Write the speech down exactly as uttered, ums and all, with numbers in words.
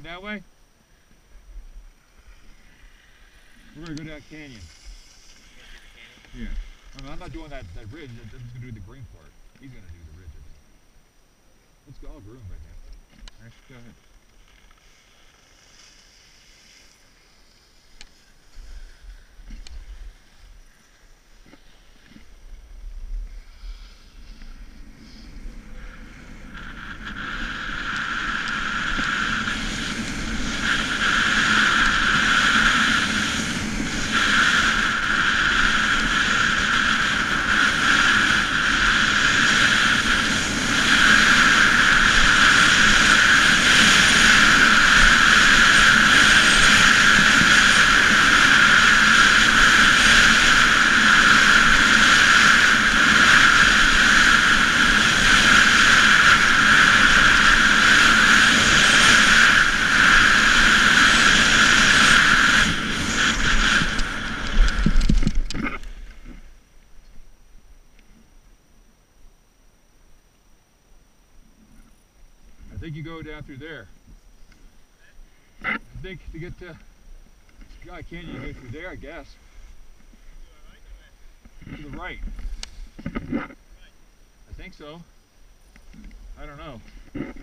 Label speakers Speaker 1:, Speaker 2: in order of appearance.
Speaker 1: going that way? We're gonna go down canyon. Yeah. I mean, I'm not doing that, that ridge. I'm just gonna do the green part. He's gonna do the ridge, I think. Let's go. I'll groom right now. Alright, go ahead. I think you go down through there. I think to get to Sky Canyon, you go through there, I guess. To the right. I think so. I don't know.